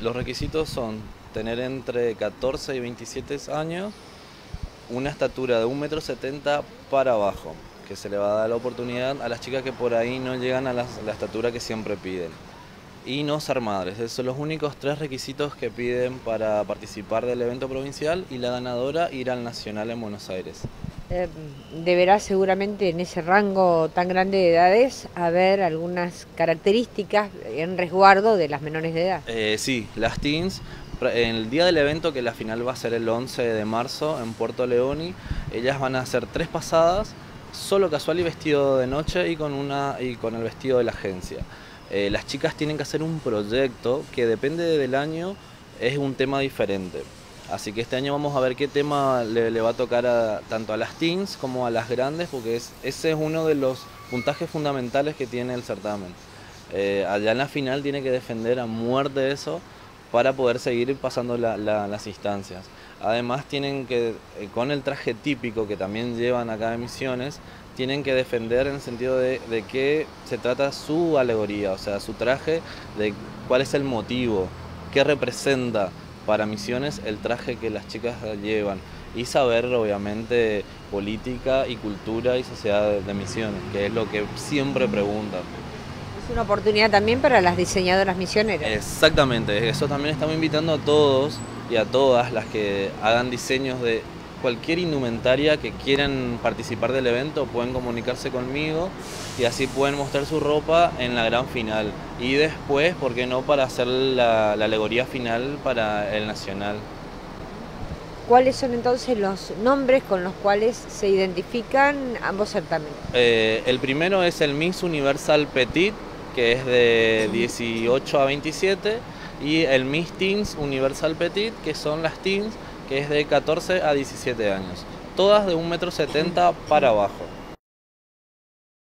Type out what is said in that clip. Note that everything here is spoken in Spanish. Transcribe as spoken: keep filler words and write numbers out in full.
los requisitos son tener entre catorce y veintisiete años, una estatura de un metro setenta para abajo, que se le va a dar la oportunidad a las chicas que por ahí no llegan a la, la estatura que siempre piden. Y no ser madres, esos son los únicos tres requisitos que piden para participar del evento provincial, y la ganadora ir al nacional en Buenos Aires. Eh, deberá seguramente en ese rango tan grande de edades haber algunas características en resguardo de las menores de edad. Eh, sí, las teens, en el día del evento, que la final va a ser el once de marzo en Puerto Leoni, ellas van a hacer tres pasadas, solo casual y vestido de noche, y con, una, y con el vestido de la agencia. Eh, las chicas tienen que hacer un proyecto que depende del año, es un tema diferente. Así que este año vamos a ver qué tema le, le va a tocar a, tanto a las teens como a las grandes, porque es, ese es uno de los puntajes fundamentales que tiene el certamen. Eh, allá en la final tiene que defender a muerte eso para poder seguir pasando la, la, las instancias. Además tienen que, eh, con el traje típico que también llevan acá en Misiones, tienen que defender en el sentido de, de qué se trata su alegoría, o sea, su traje, de cuál es el motivo, qué representa para Misiones el traje que las chicas llevan, y saber obviamente política y cultura y sociedad de Misiones, que es lo que siempre preguntan. Es una oportunidad también para las diseñadoras misioneras. Exactamente, eso también estamos invitando a todos y a todas las que hagan diseños de cualquier indumentaria que quieran participar del evento, pueden comunicarse conmigo y así pueden mostrar su ropa en la gran final. Y después, ¿por qué no?, para hacer la, la alegoría final para el nacional. ¿Cuáles son entonces los nombres con los cuales se identifican ambos certámenes? Eh, el primero es el Miss Universal Petit, que es de dieciocho a veintisiete, y el Miss Teens Universal Petit, que son las teens, que es de catorce a diecisiete años. Todas de un metro setenta para abajo.